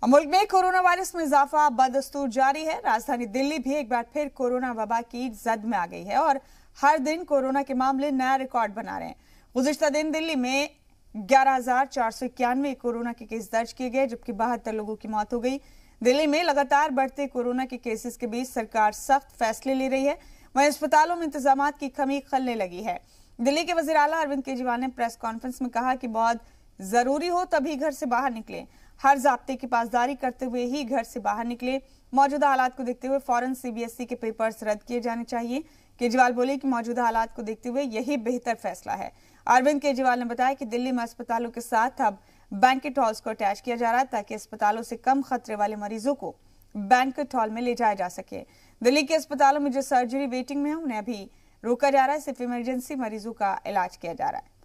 मुल्क में corona virus में इजाफा बदस्तूर जारी है। राजधानी दिल्ली भी एक बार फिर कोरोना वबा की जद में आ गई है और हर दिन कोरोना के मामले नया रिकॉर्ड बना रहे हैं। गुज़िश्ता दिन दिल्ली में 11,491 कोरोना के केस दर्ज किए गए, जबकि 72 लोगों की मौत हो गई। दिल्ली में लगातार बढ़ते कोरोना के केसेस के बीच सरकार सख्त फैसले ले रही है। वहीं अस्पतालों में इंतजाम की कमी खलने लगी है। दिल्ली के वजीर आला अरविंद केजरीवाल ने प्रेस कॉन्फ्रेंस में कहा कि बहुत जरूरी हो तभी घर से बाहर निकले, हर ज़ाब्ते की पासदारी करते हुए ही घर से बाहर निकले। मौजूदा हालात को देखते हुए फौरन सीबीएसई के पेपर्स रद्द किए जाने चाहिए। केजरीवाल बोले कि मौजूदा हालात को देखते हुए यही बेहतर फैसला है। अरविंद केजरीवाल ने बताया कि दिल्ली में अस्पतालों के साथ अब बैंकेट हॉल्स को अटैच किया जा रहा है ताकि अस्पतालों से कम खतरे वाले मरीजों को बैंकेट हॉल में ले जाया जा सके। दिल्ली के अस्पतालों में जो सर्जरी वेटिंग में है उन्हें अभी रोका जा रहा है, सिर्फ इमरजेंसी मरीजों का इलाज किया जा रहा है।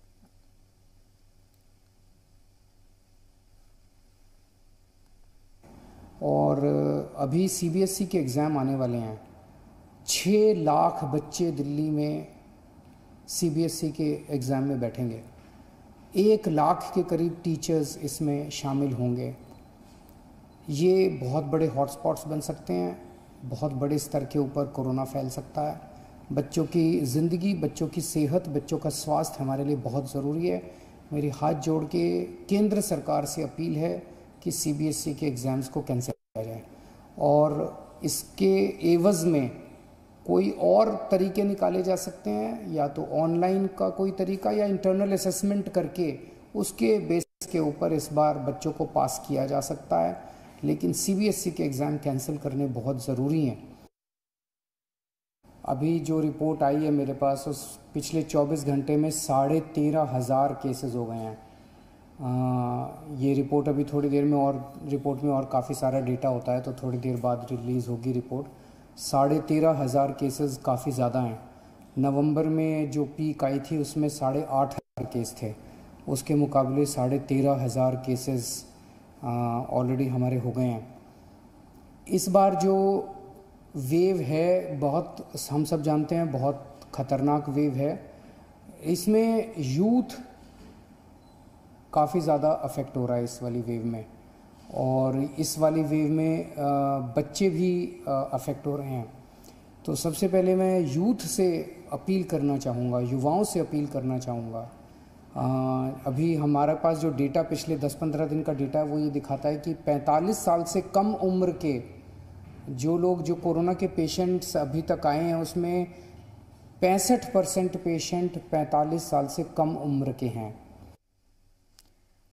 और अभी सीबीएसई के एग्ज़ाम आने वाले हैं। 6 लाख बच्चे दिल्ली में सीबीएसई के एग्ज़ाम में बैठेंगे। 1 लाख के करीब टीचर्स इसमें शामिल होंगे। ये बहुत बड़े हॉटस्पॉट्स बन सकते हैं। बहुत बड़े स्तर के ऊपर कोरोना फैल सकता है। बच्चों की ज़िंदगी, बच्चों की सेहत, बच्चों का स्वास्थ्य हमारे लिए बहुत ज़रूरी है। मेरी हाथ जोड़ के केंद्र सरकार से अपील है कि सीबीएसई के एग्ज़ाम्स को कैंसिल किया जाए और इसके एवज़ में कोई और तरीके निकाले जा सकते हैं, या तो ऑनलाइन का कोई तरीका या इंटरनल असेसमेंट करके उसके बेसिस के ऊपर इस बार बच्चों को पास किया जा सकता है। लेकिन सीबीएसई के एग्ज़ाम कैंसिल करने बहुत ज़रूरी हैं। अभी जो रिपोर्ट आई है मेरे पास, उस पिछले 24 घंटे में 13,500 केसेस हो गए हैं। ये रिपोर्ट अभी थोड़ी देर में, और रिपोर्ट में और काफ़ी सारा डेटा होता है तो थोड़ी देर बाद रिलीज़ होगी रिपोर्ट। 13,500 केसेस काफ़ी ज़्यादा हैं। नवंबर में जो पीक आई थी उसमें 8,500 केस थे, उसके मुकाबले 13,500 केसेस ऑलरेडी हमारे हो गए हैं। इस बार जो वेव है, बहुत, हम सब जानते हैं, बहुत ख़तरनाक वेव है। इसमें यूथ काफ़ी ज़्यादा अफेक्ट हो रहा है इस वाली वेव में, और इस वाली वेव में बच्चे भी अफेक्ट हो रहे हैं। तो सबसे पहले मैं यूथ से अपील करना चाहूँगा, युवाओं से अपील करना चाहूँगा। अभी हमारे पास जो डेटा पिछले 10-15 दिन का डेटा है वो ये दिखाता है कि 45 साल से कम उम्र के जो लोग, जो कोरोना के पेशेंट्स अभी तक आए हैं, उसमें 65% पेशेंट 45 साल से कम उम्र के हैं।